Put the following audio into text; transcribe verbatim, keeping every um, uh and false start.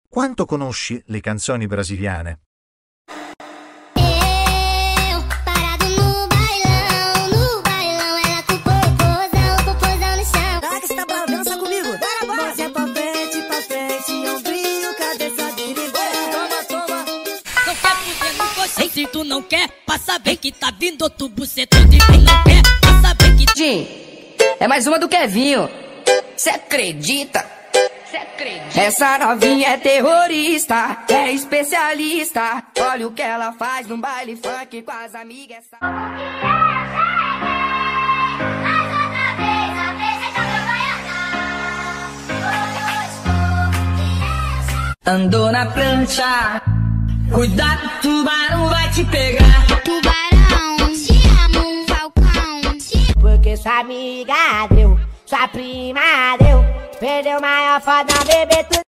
Quanto conosci le canzoni brasiliane? Eu, parado no bailão, no bailão, ela com o popozão, o popozão no chão. Caraca, você tá bravo, dança comigo. Bora, bora. Mãozinha pra frente, pra frente, ombrinho, cabeça de ninguém. Toma, toma. Não quer fuder no coxão, se tu não quer, passa bem que tá vindo outro bucetão de quem não quer, passa bem que... Jim, é mais uma do Kevinho. Cê acredita? Cê acredita? Essa novinha é terrorista, é especialista. Olha o que ela faz no baile funk com as amigas. Essa... Andou na prancha, cuidado, tubarão vai te pegar. Tubarão, te amo, falcão, te... Porque sua amiga deu, sua prima deu, perdeu maior foda, bebê, tu...